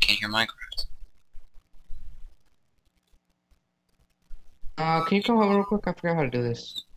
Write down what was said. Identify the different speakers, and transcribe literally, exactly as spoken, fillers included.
Speaker 1: can't hear Minecraft.
Speaker 2: Uh, can you come over real quick? I forgot how to do this.